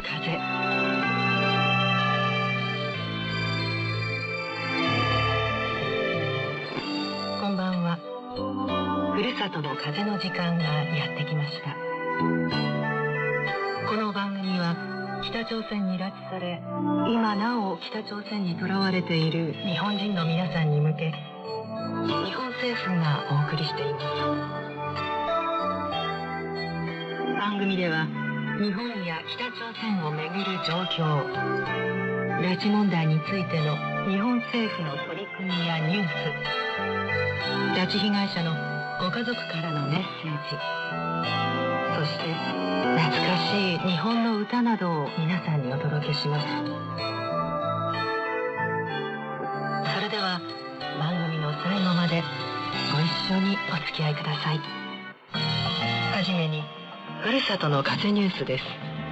風。こんばんは。ふるさとの風の時間がやってきました。この番組は北朝鮮に拉致され、今なお北朝鮮に囚われている日本人の皆さんに向け、日本政府がお送りしています。番組では日本や北朝鮮をめぐる状況、拉致問題についての日本政府の取り組みやニュース、拉致被害者のご家族からのメッセージ、そして懐かしい日本の歌などを皆さんにお届けします。それでは番組の最後までご一緒にお付き合いください。はじめにふるさとの風ニュースです。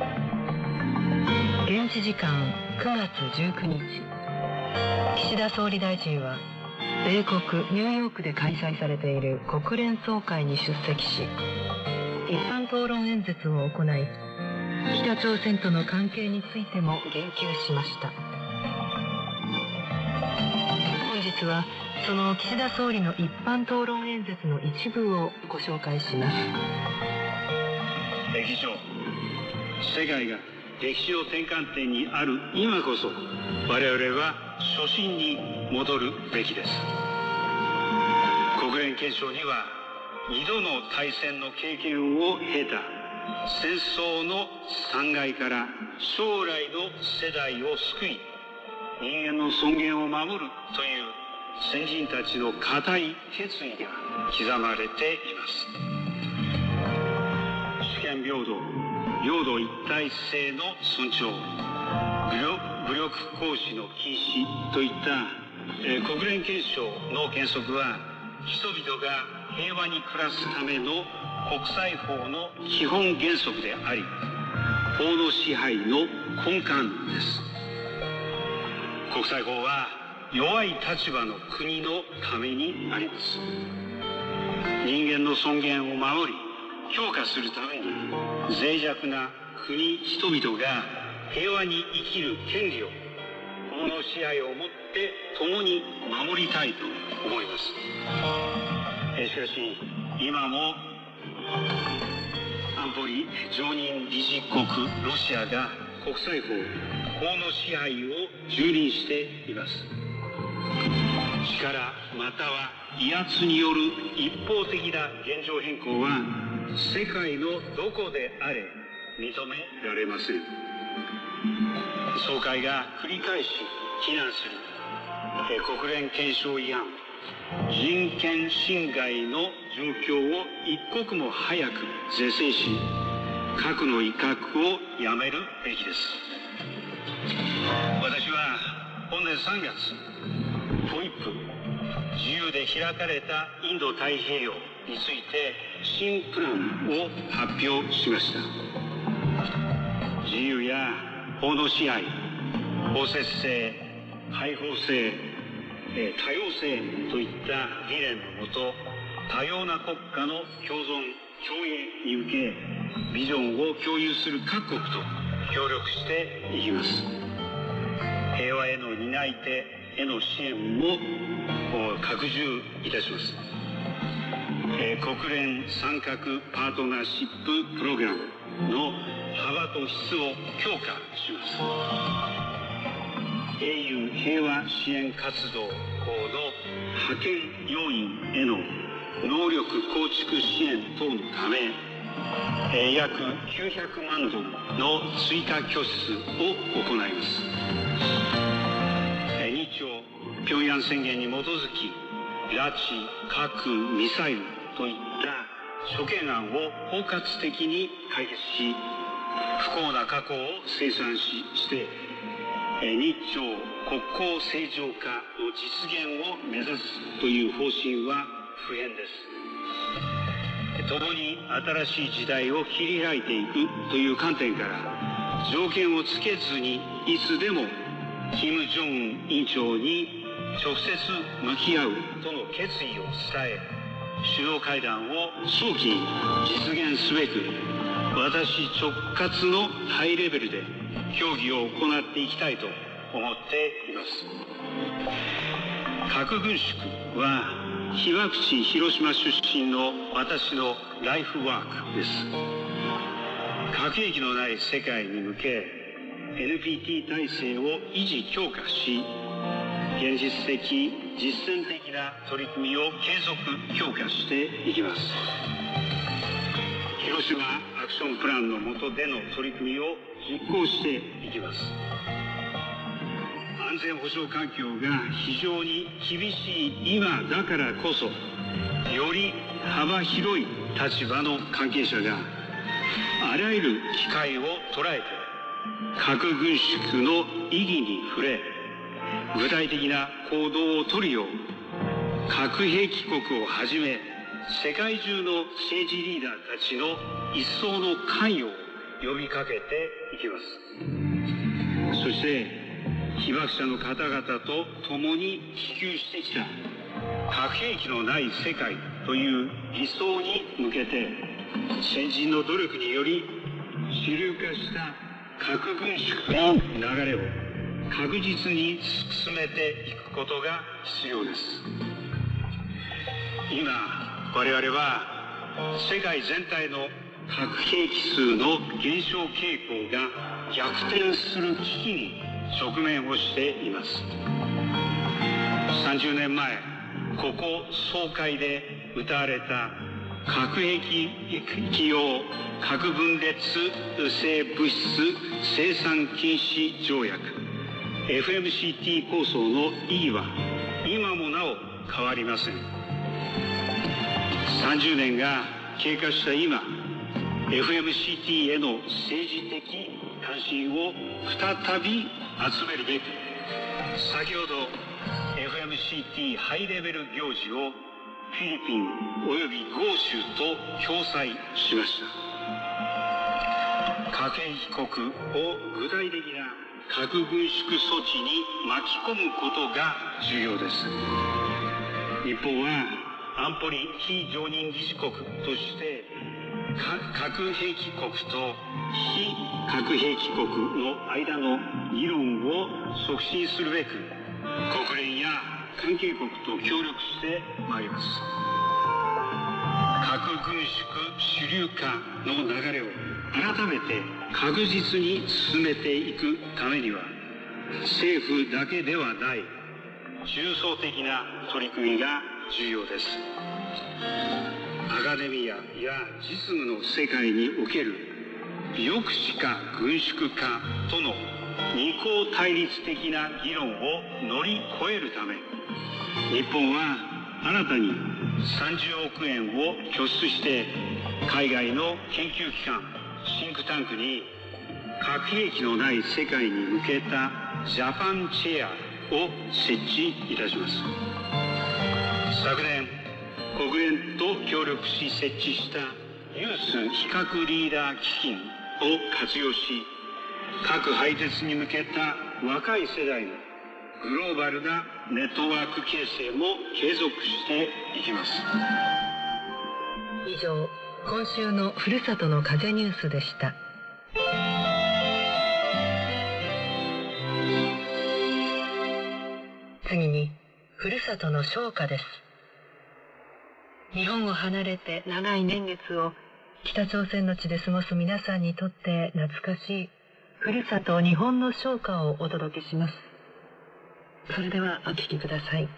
現地時間9月19日、岸田総理大臣は米国ニューヨークで開催されている国連総会に出席し、一般討論演説を行い、北朝鮮との関係についても言及しました。本日はその岸田総理の一般討論演説の一部をご紹介します。 議長、世界が歴史の転換点にある今こそ、我々は初心に戻るべきです。国連憲章には2度の大戦の経験を経た戦争の残骸から将来の世代を救い、人間の尊厳を守るという先人たちの固い決意が刻まれています。主権平等、領土一体性の尊重、武力行使の禁止といった、国連憲章の原則は、人々が平和に暮らすための国際法の基本原則であり、法の支配の根幹です。国際法は弱い立場の国のためにあります。人間の尊厳を守り、強化するために脆弱な国人々が平和に生きる権利を、法の支配をもって共に守りたいと思います。しかし今も安保理常任理事国ロシアが国際法、法の支配を蹂躙しています。力または威圧による一方的な現状変更は世界のどこであれ認められません。総会が繰り返し非難する国連憲章違反、人権侵害の状況を一刻も早く是正し、核の威嚇をやめるべきです。私は本年3月、FOIP、自由で開かれたインド太平洋について新プランを発表しました。自由や法の支配、包摂性、開放性、多様性といった理念のもと、多様な国家の共存共栄に向けビジョンを共有する各国と協力していきます。平和への担い手への支援も拡充いたします。国連参画パートナーシッププログラムの幅と質を強化します。英雄平和支援活動の派遣要員への能力構築支援等のため、約900万ドルの追加拠出を行います。日朝平壌宣言に基づき、拉致、核、ミサイルといった諸懸案を包括的に解決し、不幸な過去を清算して日朝国交正常化の実現を目指すという方針は不変です。共に新しい時代を切り開いていくという観点から、条件をつけずにいつでも金正恩委員長に直接向き合うとの決意を伝え、首脳会談を早期に実現すべく、私直轄のハイレベルで協議を行っていきたいと思っています。核軍縮は被爆地広島出身の私のライフワークです。核兵器のない世界に向け NPT 体制を維持強化し、現実的実践的な取り組みを継続強化していきます。広島アクションプランの下での取り組みを実行していきます。安全保障環境が非常に厳しい今だからこそ、より幅広い立場の関係者があらゆる機会を捉えて核軍縮の意義に触れ、具体的な行動を取るよう核兵器国をはじめ世界中の政治リーダーたちの一層の関与を呼びかけていきます。そして被爆者の方々と共に希求してきた核兵器のない世界という理想に向けて、先人の努力により主流化した核軍縮の流れを確実に進めていくことが必要です。今我々は世界全体の核兵器数の減少傾向が逆転する危機に直面をしています。30年前、ここ総会で謳われた核兵器用核分裂性物質生産禁止条約 FMCT 構想の意義は今もなお変わりません。30年が経過した今、FMCT への政治的関心を再び集めるべく、先ほど FMCT ハイレベル行事をフィリピン及び豪州と共催しました。核兵器国を具体的な核軍縮措置に巻き込むことが重要です。日本は安保理非常任理事国として核兵器国と非核兵器国の間の議論を促進するべく、国連や関係国と協力してまいります。核軍縮主流化の流れを改めて確実に進めていくためには、政府だけではない重層的な取り組みが重要です。アカデミアや実務の世界における抑止か軍縮かとの二項対立的な議論を乗り越えるため、日本は新たに30億円を拠出して海外の研究機関シンクタンクに核兵器のない世界に向けたジャパンチェアを設置いたします。昨年国連と協力し設置したユース非核リーダー基金を活用し、核廃絶に向けた若い世代のグローバルなネットワーク形成も継続していきます。 以上、今週のふるさとの風ニュースでした。次に、ふるさとの唱歌です。日本を離れて長い年月を北朝鮮の地で過ごす皆さんにとって懐かしいふるさと日本の唱歌をお届けします。それではお聴きください。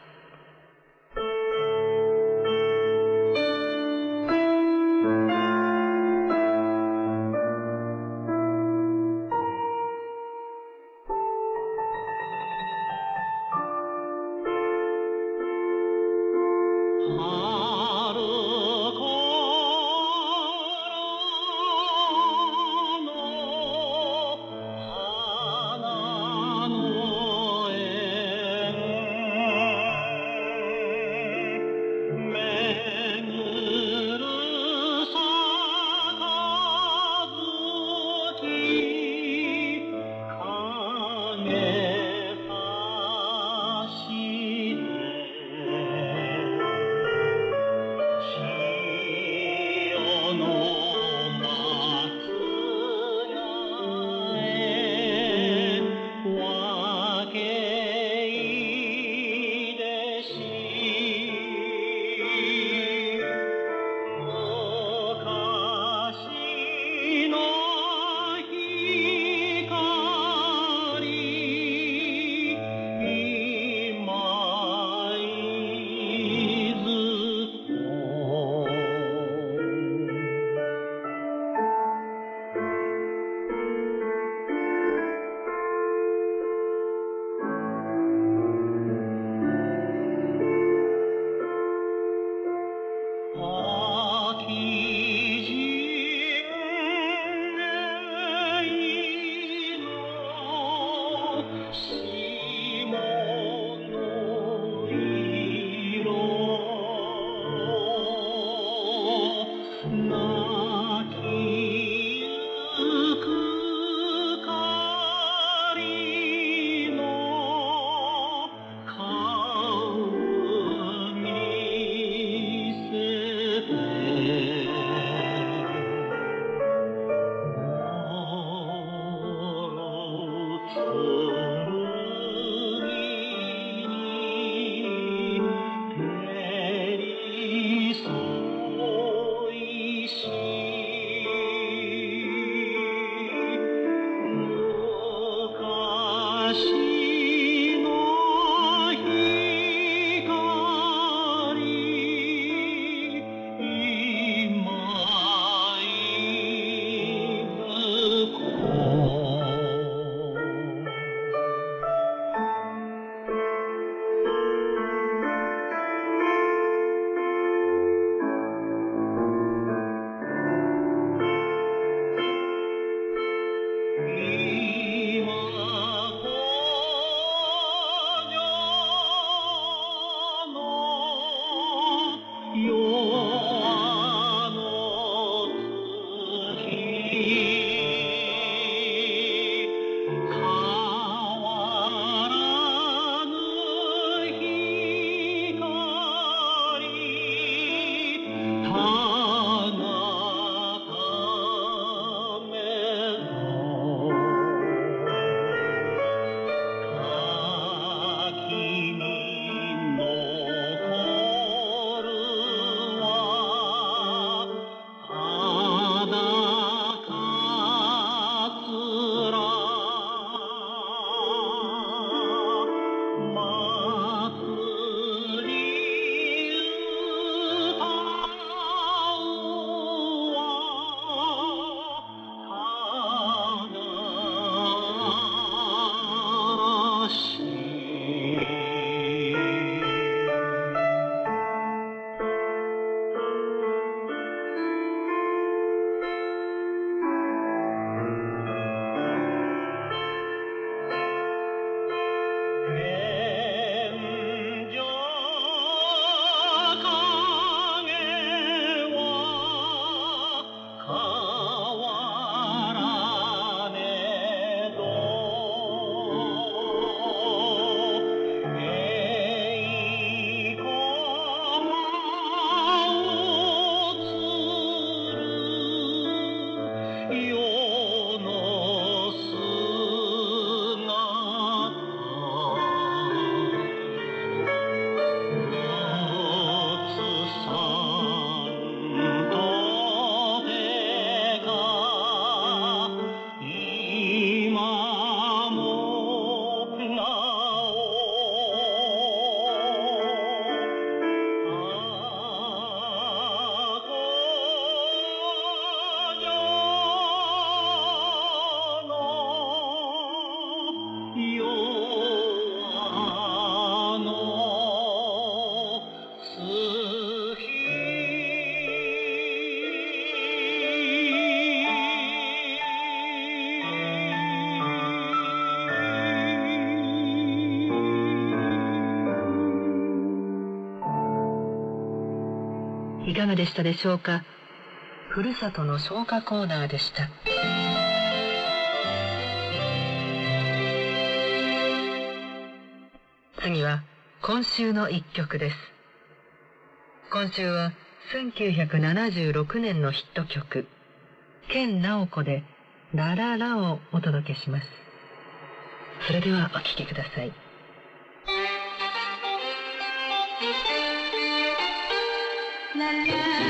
いかがでしたでしょうか。ふるさとの唱歌コーナーでした。次は今週の一曲です。今週は1976年のヒット曲、研ナオコでラララをお届けします。それではお聴きください。ララ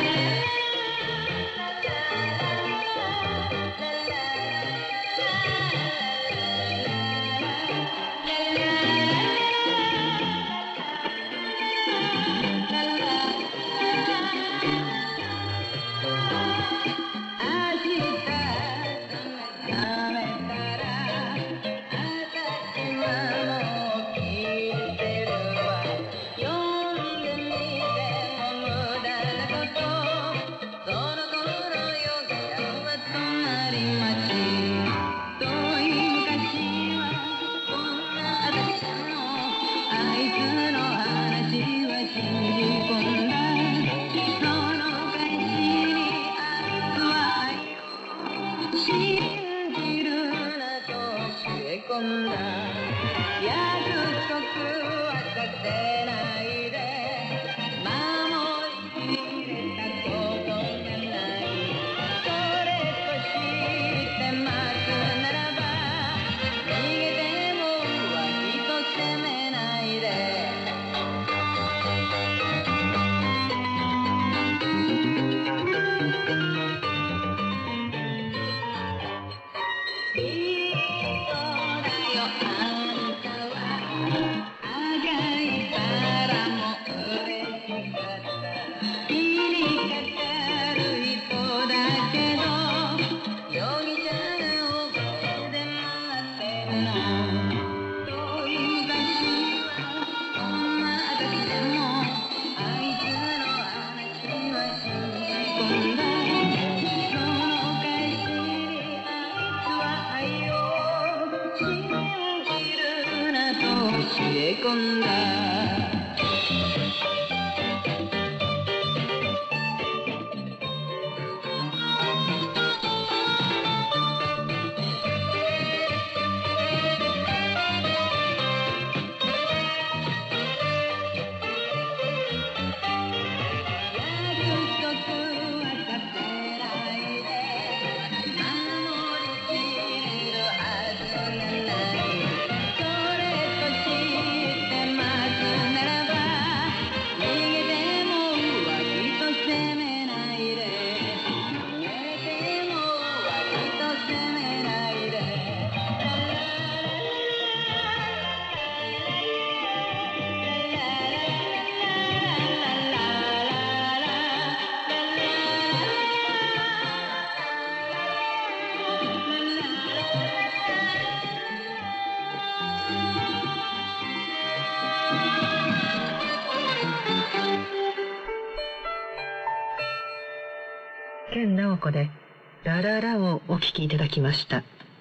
研ナオコでラララをお聴きいただきました。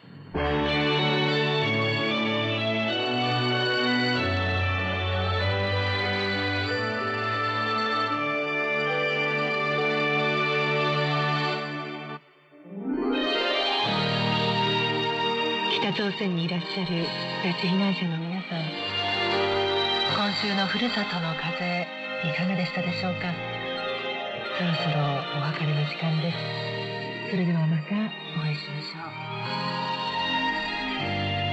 北朝鮮にいらっしゃる拉致被害者の皆さん、今週のふるさとの風いかがでしたでしょうか。そろそろお別れの時間です。それではまたお会いしましょう。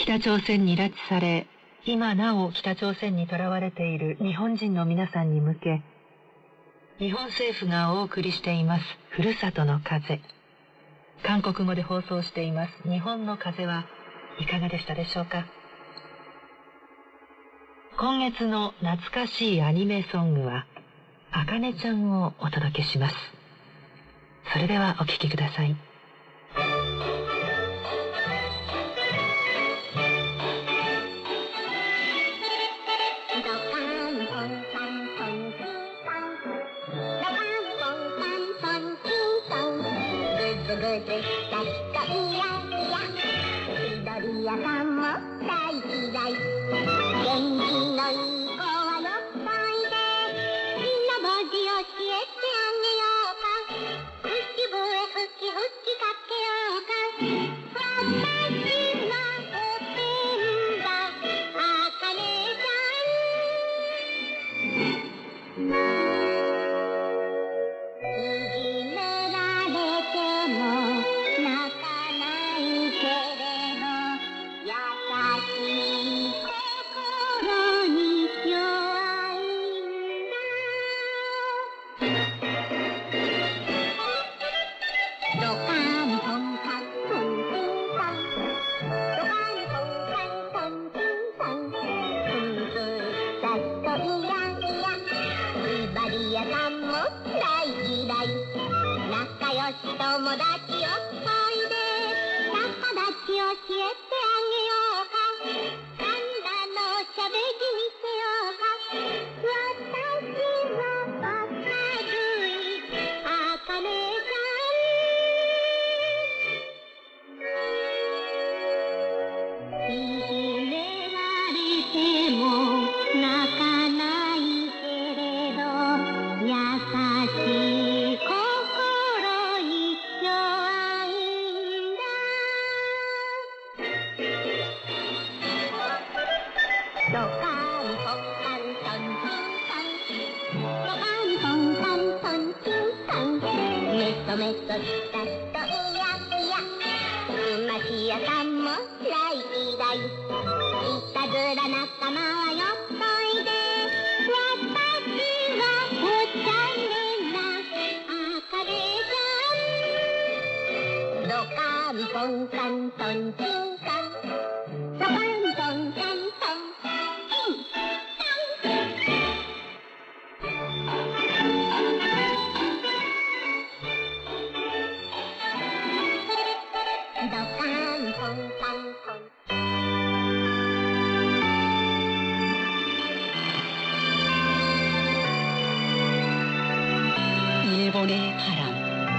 北朝鮮に拉致され、今なお北朝鮮に囚われている日本人の皆さんに向け、日本政府がお送りしていますふるさとの風。韓国語で放送しています日本の風はいかがでしたでしょうか。今月の懐かしいアニメソングはあかねちゃんをお届けします。それではお聴きください。일본의바람.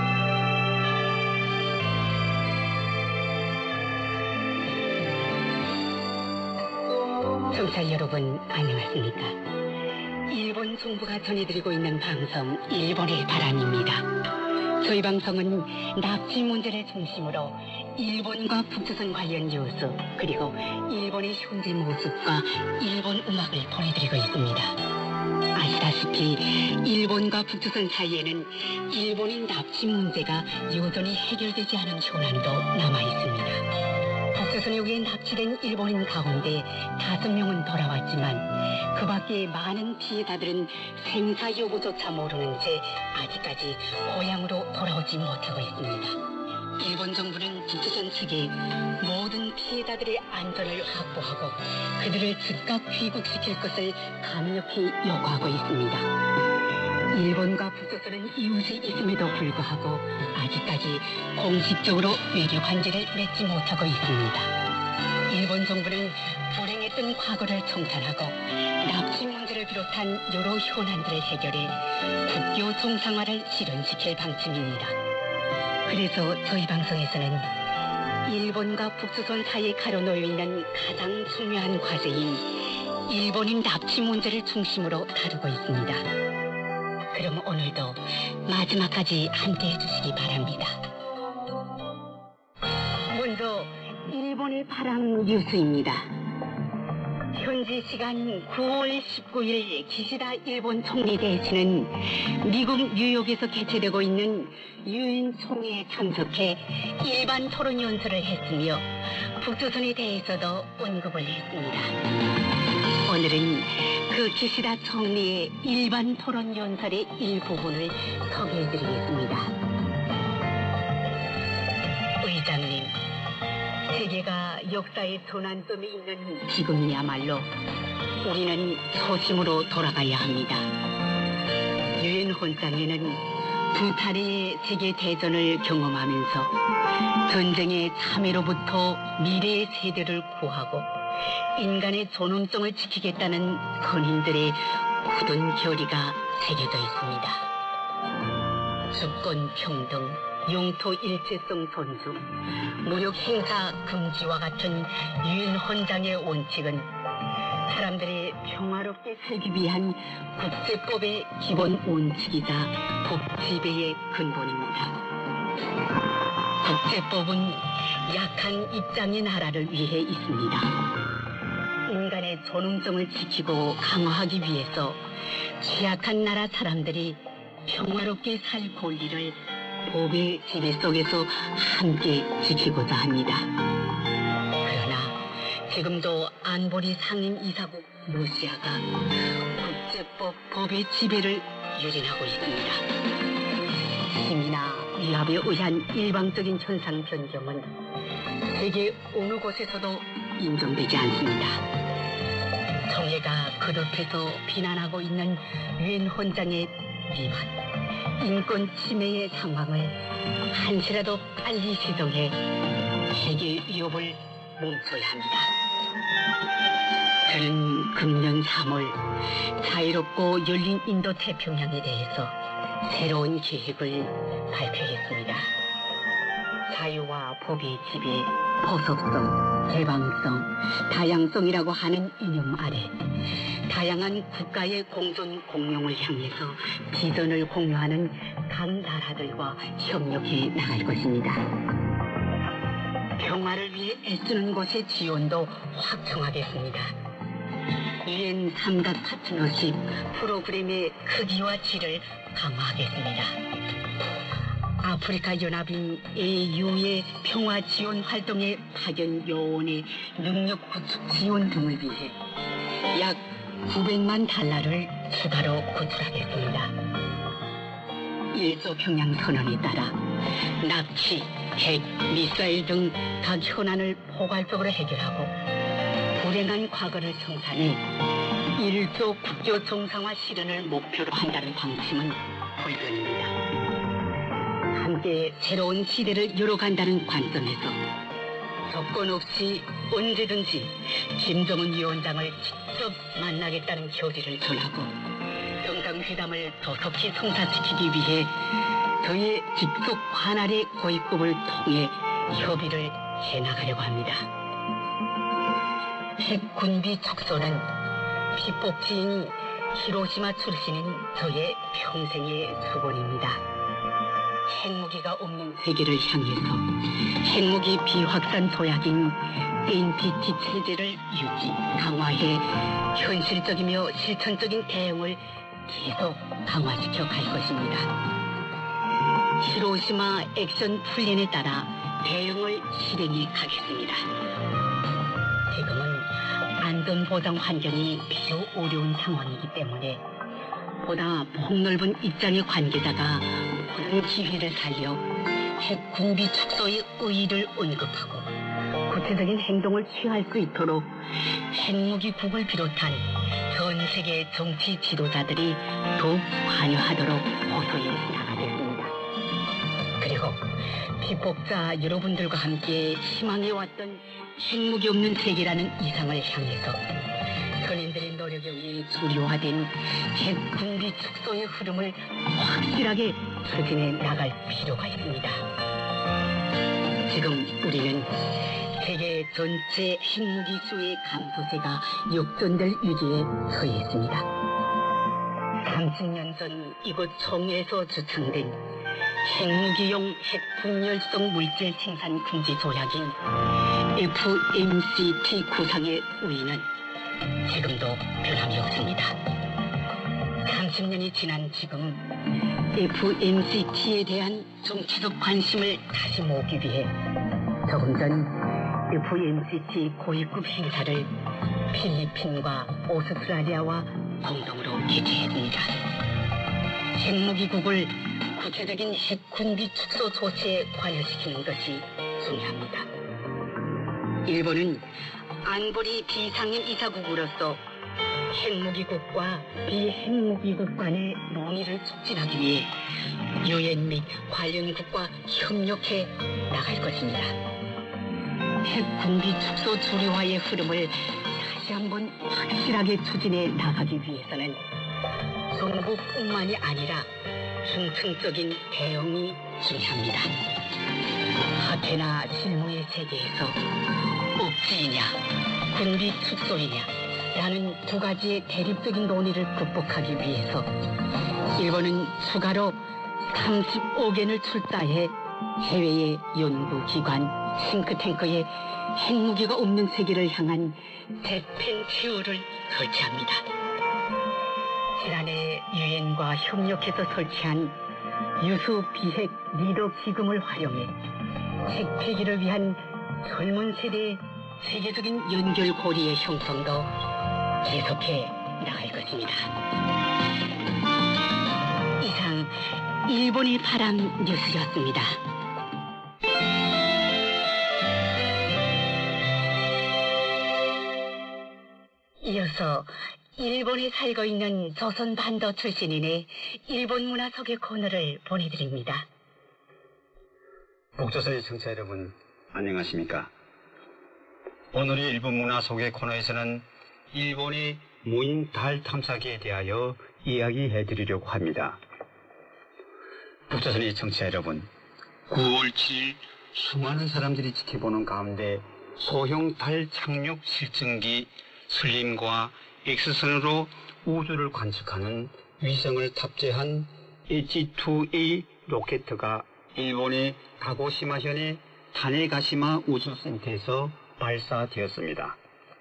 청취자 여러분 안녕하십니까. 일본 정부가 전해드리고 있는 방송 일본의 바람입니다. 저희 방송은 납치 문제를 중심으로 일본과 북조선 관련 뉴스 그리고 일본의 현재 모습과 일본 음악을 보내드리고 있습니다. 아시다시피 일본과 북조선 사이에는 일본인 납치 문제가 여전히 해결되지 않은 현안도 남아있습니다. 북조선에 의해 납치된 일본인 가운데 5명은 돌아왔지만 그 밖에 많은 피해자들은 생사 여부조차 모르는 채 아직까지 고향으로 돌아오지 못하고 있습니다. 일본 정부는 북조선 측에 모든 피해자들의 안전을 확보하고 그들을 즉각 귀국시킬 것을 강력히 요구하고 있습니다. 일본과 북조선은 이웃이 있음에도 불구하고 아직까지 공식적으로 외교 관계를 맺지 못하고 있습니다. 일본 정부는 불행했던 과거를 청산하고 납치 문제를 비롯한 여러 현안들을 해결해 국교 정상화를 실현시킬 방침입니다. 그래서 저희 방송에서는 일본과 북조선 사이에 가로놓여 있는 가장 중요한 과제인 일본인 납치 문제를 중심으로 다루고 있습니다. 그럼 오늘도 마지막까지 함께해 주시기 바랍니다. 먼저 일본의 바람 뉴스입니다. 현지 시간 9월 19일 기시다 일본 총리 대신은 미국 뉴욕에서 개최되고 있는 유엔 총회에 참석해 일반 토론 연설을 했으며 북조선에 대해서도 언급을 했습니다. 오늘은 그 기시다 총리의 일반 토론 연설의 일부분을 소개해드리겠습니다. 의장님, 세계가 역사의 전환점에 있는 지금이야말로 우리는 초심으로 돌아가야 합니다. 유엔 헌장에는 두 차례의 세계 대전을 경험하면서 전쟁의 참회로부터 미래의 세대를 구하고 인간의 존엄성을 지키겠다는 선인들의 굳은 결의가 새겨져 있습니다. 주권 평등, 영토 일체성 존중, 무력 행사 금지와 같은 유엔 헌장의 원칙은 사람들이 평화롭게 살기 위한 국제법의 기본 원칙이자 법지배의 근본입니다. 국제법은 약한 입장의 나라를 위해 있습니다. 인간의 존엄성을 지키고 강화하기 위해서 취약한 나라 사람들이 평화롭게 살 권리를 법의 지배 속에서 함께 지키고자 합니다. 그러나 지금도 안보리 상임 이사국 러시아가 국제법 법의 지배를 유린하고 있습니다. 힘이나 위압에 의한 일방적인 현상 변경은 세계 어느 곳에서도 인정되지 않습니다. 총회가 거듭해서 비난하고 있는 유엔 헌장의 위반, 인권 침해의 상황을 한시라도 빨리 시정해 세계 위협을 멈춰야 합니다. 저는 금년 3월 자유롭고 열린 인도 태평양에 대해서 새로운 계획을 발표했습니다. 자유와 법의 지배, 보석성, 개방성, 다양성이라고 하는 이념 아래 다양한 국가의 공존 공용을 향해서 비전을 공유하는 각 나라들과 협력해 나갈 것입니다. 평화를 위해 애쓰는 곳의 지원도 확충하겠습니다. 유엔 삼각 파트너십 프로그램의 크기와 질을 강화하겠습니다. 아프리카 연합인 AU의 평화 지원 활동의 파견 요원의 능력 구축 지원 등을 위해 약 900만 달러를 추가로 구출하겠습니다. 일조평양 선언에 따라 납치, 핵, 미사일 등 각 현안을 포괄적으로 해결하고 불행한 과거를 청산해 일조 국교 정상화 실현을 목표로 한다는 방침은 불변입니다. 함께 새로운 시대를 열어간다는 관점에서 조건 없이 언제든지 김정은 위원장을 직접 만나겠다는 결의를 전하고 정상회담을 조속히 성사시키기 위해 저의 직속 관할의 고위급을 통해 협의를 해나가려고 합니다. 핵군비 축소는 피폭지인 히로시마 출신인 저의 평생의 수건입니다. 핵무기가 없는 세계를 향해서 핵무기 비확산 조약인 NPT 체제를 유지, 강화해 현실적이며 실천적인 대응을 계속 강화시켜 갈 것입니다. 히로시마 액션 플랜에 따라 대응을 실행해 가겠습니다. 지금은 안전보장 환경이 매우 어려운 상황이기 때문에 보다 폭넓은 입장의 관계자가 모든 기회를 살려 핵 군비 축소의 의의를 언급하고 구체적인 행동을 취할 수 있도록 핵무기국을 비롯한 전 세계 정치 지도자들이 더욱 관여하도록 호소해 나가겠습니다. 그리고 피폭자 여러분들과 함께 희망해왔던 핵무기 없는 세계라는 이상을 향해서 선인들의 노력에 의해 주류화된 핵 군비 축소의 흐름을 확실하게 추진해 나갈 필요가 있습니다. 지금 우리는 세계 전체 핵무기 수의 감소세가 역전될 위기에 처해 있습니다. 30년 전 이곳 총회에서 주창된 핵무기용 핵분열성 물질 생산 금지 조약인 FMCT 구상의 우위는 지금도 변함이 없습니다. 30년이 지난 지금 FNCT에 대한 정치적 관심을 다시 모으기 위해 조금 전 FNCT 고위급 행사를 필리핀과 오스트라리아와 공동으로 개최했습니다. 핵무기국을 구체적인 핵군비 축소 조치에 관여시키는 것이 중요합니다. 일본은 안보리 비상임 이사국으로서 핵무기국과 비핵무기국 간의 논의를 촉진하기 위해 유엔 및 관련국과 협력해 나갈 것입니다. 핵군비 축소 조류화의 흐름을 다시 한번 확실하게 추진해 나가기 위해서는 정부뿐만이 아니라 중층적인 대응이 중요합니다. 하테나 실무의 세계에서 억지이냐 군비 축소이냐 라는 두 가지의 대립적인 논의를 극복하기 위해서 일본은 추가로 35개를 출자해 해외의 연구기관, 싱크탱크에 핵무기가 없는 세계를 향한 재팬티어를 설치합니다. 지난해 유엔과 협력해서 설치한 유수 비핵 리더 기금을 활용해 핵 폐기를 위한 젊은 세대의 세계적인 연결고리의 형성도 계속해 나갈 것입니다. 이상 일본의 바람 뉴스였습니다. 이어서 일본에 살고 있는 조선반도 출신인의 일본 문화 소개 코너를 보내드립니다. 북조선의 청취자 여러분, 안녕하십니까? 오늘의 일본 문화 소개 코너에서는 일본의 무인 달 탐사기에 대하여 이야기해드리려고 합니다. 북조선의 청취자 여러분, 9월 7일 수많은 사람들이 지켜보는 가운데 소형 달 착륙 실증기 슬림과 X선으로 우주를 관측하는 위성을 탑재한 H2A 로켓가 일본의 가고시마현의 타네가시마 우주센터에서 발사되었습니다.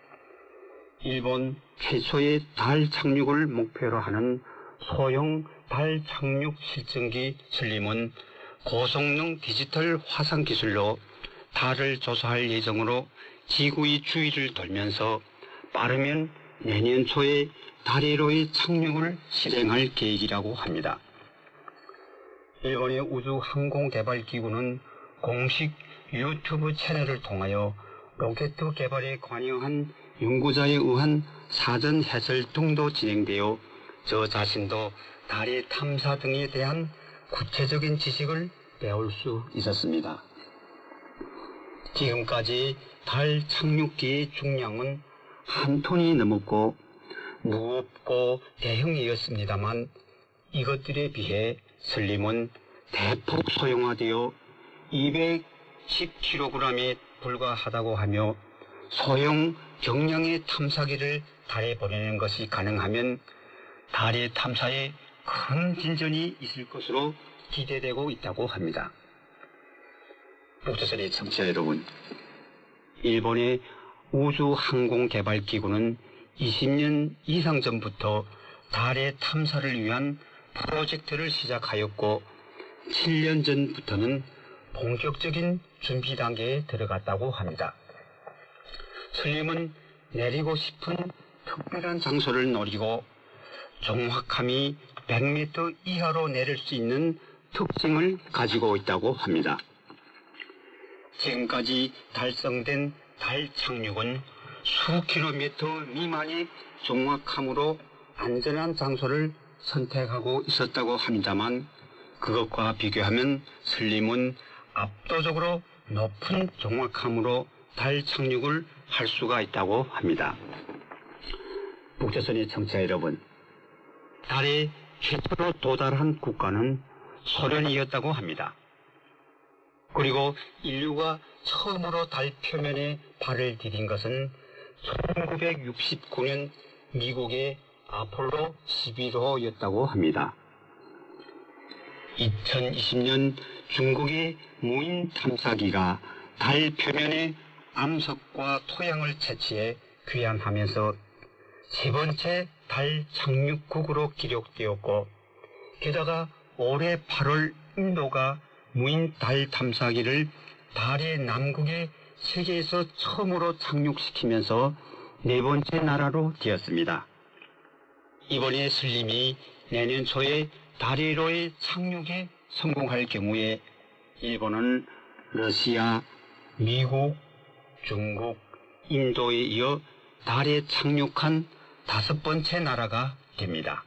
일본 최초의 달 착륙을 목표로 하는 소형 달 착륙 실증기 슬림은 고성능 디지털 화상 기술로 달을 조사할 예정으로 지구의 주위를 돌면서 빠르면 내년 초에 달에로의 착륙을 실행할 계획이라고 합니다. 일본의 우주항공개발기구는 공식 유튜브 채널을 통하여 로켓 개발에 관여한 연구자에 의한 사전 해설 등도 진행되어 저 자신도 달의 탐사 등에 대한 구체적인 지식을 배울 수 있었습니다. 지금까지 달 착륙기의 중량은 1톤이 넘었고 무겁고 대형이었습니다만 이것들에 비해 슬림은 대폭 소형화되어 210kg에 불과하다고 하며 소형 경량의 탐사기를 달에 보내는 것이 가능하면 달의 탐사에 큰 진전이 있을 것으로 기대되고 있다고 합니다. 북조선의 청취자 여러분, 일본의 우주항공개발기구는 20년 이상 전부터 달의 탐사를 위한 프로젝트를 시작하였고 7년 전부터는 본격적인 준비 단계에 들어갔다고 합니다. 슬림은 내리고 싶은 특별한 장소를 노리고 정확함이 100m 이하로 내릴 수 있는 특징을 가지고 있다고 합니다. 지금까지 달성된 달 착륙은 수 킬로미터 미만의 정확함으로 안전한 장소를 선택하고 있었다고 합니다만 그것과 비교하면 슬림은 압도적으로 높은 정확함으로 달 착륙을 할 수가 있다고 합니다. 북조선의 청취자 여러분, 달에 최초로 도달한 국가는 소련이었다고 합니다. 그리고 인류가 처음으로 달 표면에 발을 디딘 것은 1969년 미국의 아폴로 11호였다고 합니다. 2020년 중국의 무인 탐사기가 달 표면에 암석과 토양을 채취해 귀환하면서 세 번째 달 착륙국으로 기록되었고, 게다가 올해 8월 인도가 무인 달 탐사기를 달의 남극에 세계에서 처음으로 착륙시키면서 네 번째 나라로 되었습니다. 이번에 슬림이 내년 초에 달 위로의 착륙에 성공할 경우에 일본은 러시아, 미국, 중국, 인도에 이어 달에 착륙한 5번째 나라가 됩니다.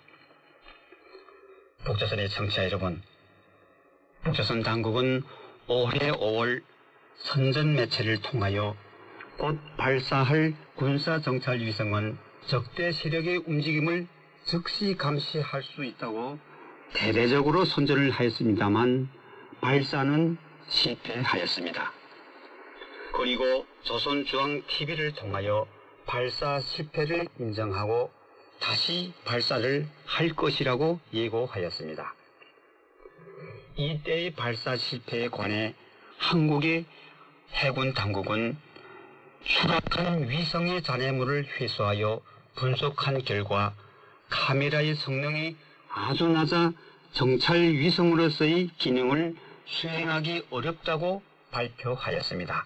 북조선의 청취자 여러분, 북조선 당국은 올해 5월 선전 매체를 통하여 곧 발사할 군사정찰 위성은 적대 세력의 움직임을 즉시 감시할 수 있다고 대대적으로 선전을 하였습니다만 발사는 실패하였습니다. 그리고 조선중앙TV를 통하여 발사 실패를 인정하고 다시 발사를 할 것이라고 예고하였습니다. 이때의 발사 실패에 관해 한국의 해군 당국은 추락한 위성의 잔해물을 회수하여 분석한 결과 카메라의 성능이 아주 낮아 정찰 위성으로서의 기능을 수행하기 어렵다고 발표하였습니다.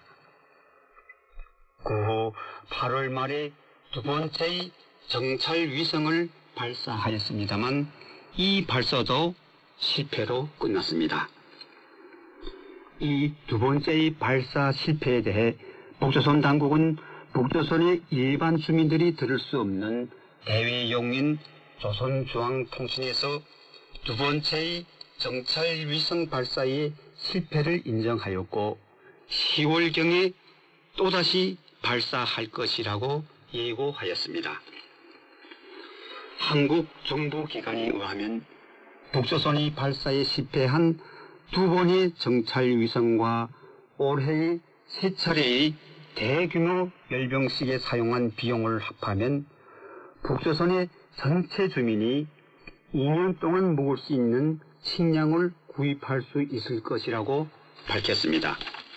그 후 8월 말에 두 번째의 정찰 위성을 발사하였습니다만 이 발사도 실패로 끝났습니다. 이 두 번째의 발사 실패에 대해 북조선 당국은 북조선의 일반 주민들이 들을 수 없는 대외용인 조선중앙통신에서 두 번째의 정찰 위성 발사의 실패를 인정하였고 10월경에 또다시 발사할 것이라고 예고하였습니다. 한국 정부기관에 의하면 북조선이 발사에 실패한 두 번의 정찰 위성과 올해의 세 차례의 대규모 열병식에 사용한 비용을 합하면 북조선의 전체 주민이 2년 동안 먹을 수 있는 식량을 구입할 수 있을 것이라고 밝혔습니다.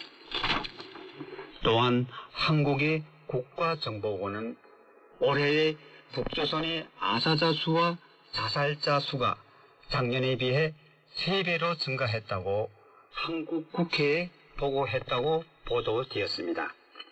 또한 한국의 국가정보원은 올해의 북조선의 아사자 수와 자살자 수가 작년에 비해 3배로 증가했다고 한국 국회에 보고했다고 보도되었습니다.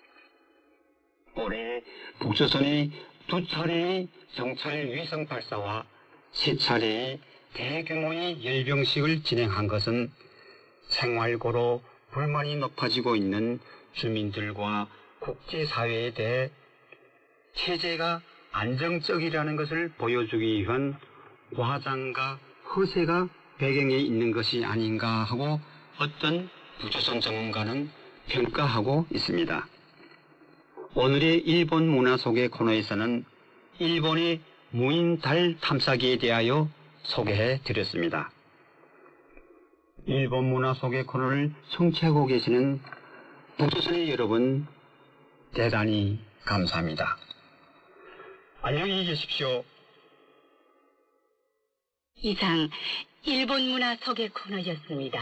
올해 북조선의 2차례의 정찰 위성 발사와 3차례의 대규모의 열병식을 진행한 것은 생활고로 불만이 높아지고 있는 주민들과 국제사회에 대해 체제가 안정적이라는 것을 보여주기 위한 과장과 허세가 배경에 있는 것이 아닌가 하고 어떤 북조선 전문가는 평가하고 있습니다. 오늘의 일본 문화 속의 코너에서는 일본의 무인 달 탐사기에 대하여 소개해 드렸습니다. 일본 문화 속의 코너를 청취하고 계시는 북조선의 여러분, 대단히 감사합니다. 안녕히 계십시오. 이상 일본 문화 소개 코너였습니다.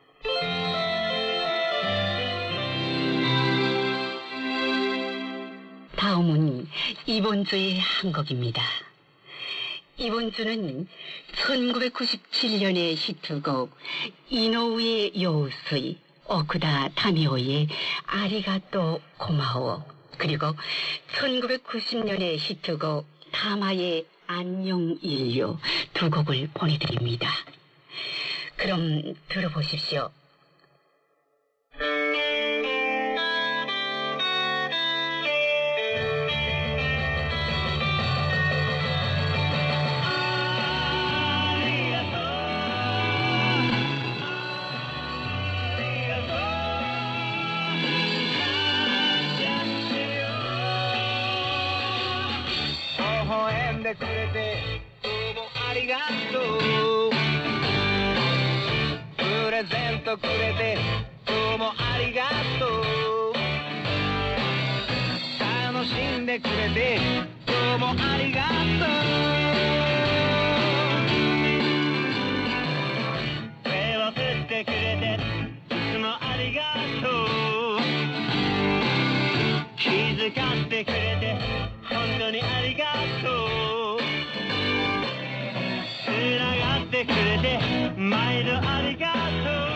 다음은 이번 주의 한 곡입니다. 이번 주는 1997년의 히트곡 이노우의 요우스의 오쿠다 타미오의 아리가또 고마워, 그리고 1990년의 히트곡 타마의 안녕 인류 두 곡을 보내드립니다. 그럼 들어보십시오. 気遣ってくれて本当にありがとうってくれて毎度ありがとう。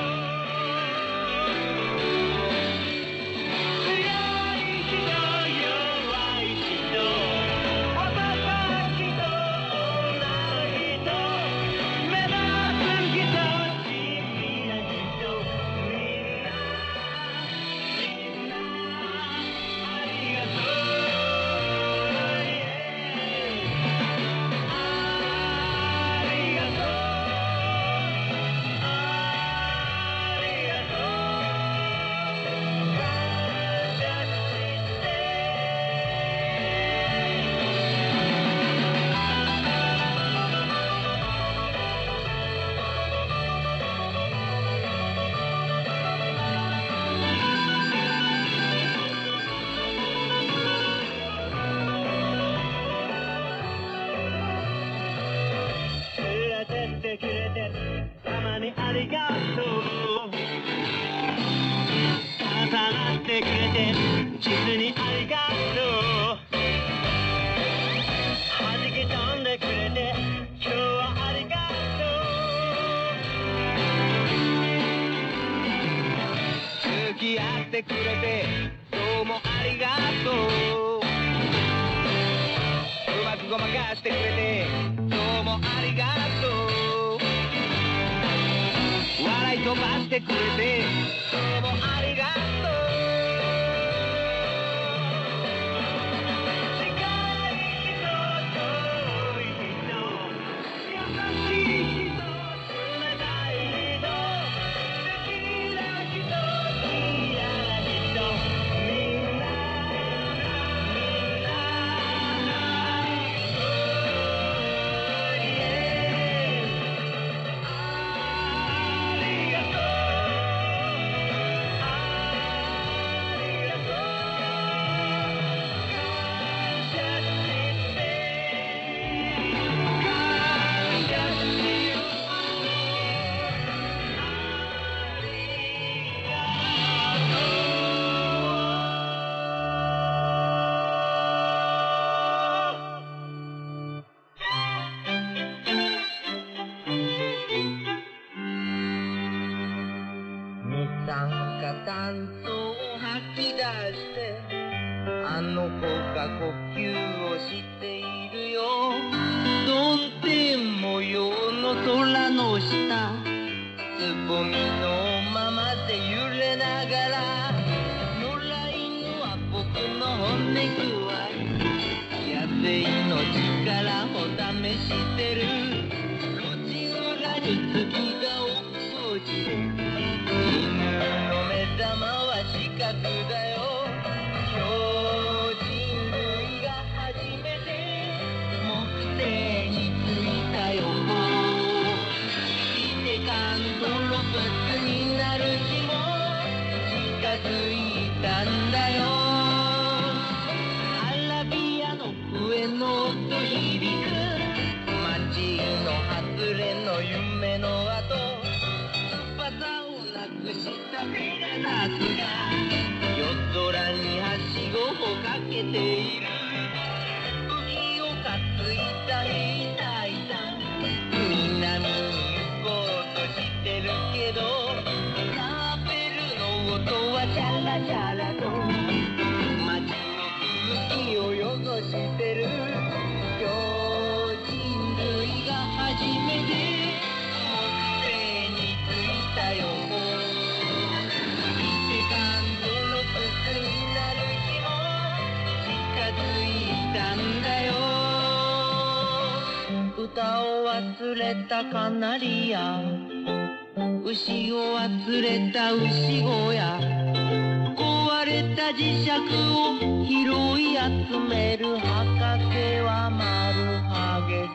カナリア牛を忘れた牛小屋壊れた磁石を拾い集める博士は丸ハゲ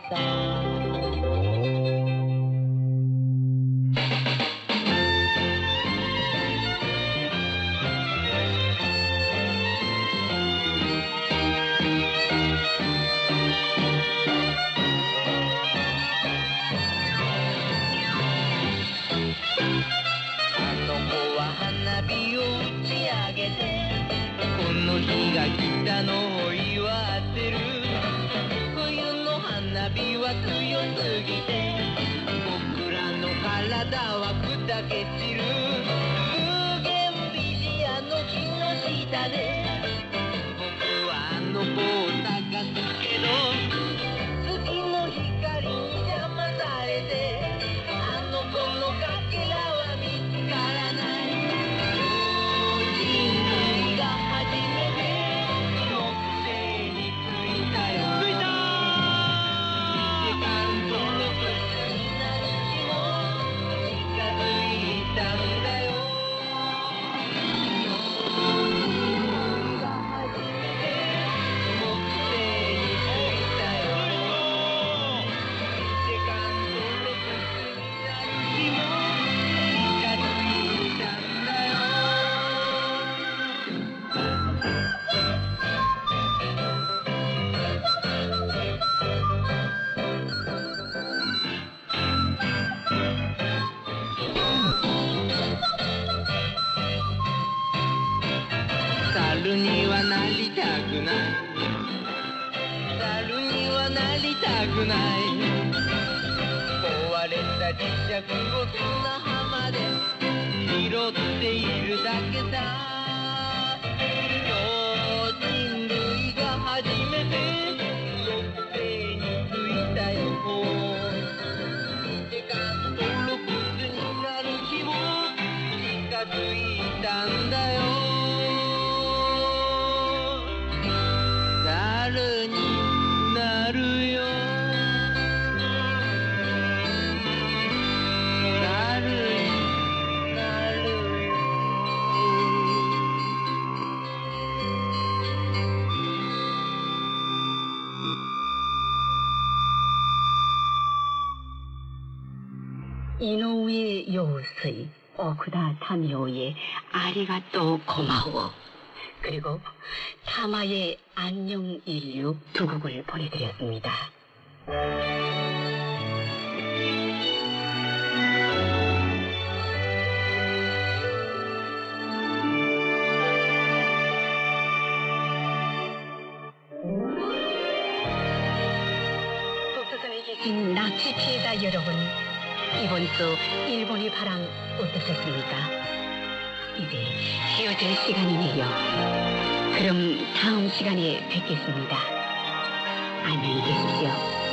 さ日が来たのを祝ってる冬の花火は強すぎてけ散る無限ビジアの木の下で僕はあの子を探すけど月の光に邪魔されてあの子のかけらは見つからない人類が初めて木星に着いたよ着いた時間との靴に何日も近づいたんだよ人類が初めて木星に着いたよ時間との靴に何日も近づいたんだよ猿にはなりたくない猿にはなりたくない壊れた磁石を砂浜で拾っているだけさ今日人類が初めて木星に着いたよ時間と露骨になる日も近づいたんだよ猿になるよ猿になるよ井上陽水, 오쿠다 타미오의 아리가또 고마워 그리고 타마의 안녕 인류 두 곡을 보내드렸습니다. 북조선에 계신 납치 피해자 여러분, 이번 주 일본의 바람 어떠셨습니까? 이제 헤어질 시간이네요. 그럼 다음 시간에 뵙겠습니다. 안녕히 계십시오.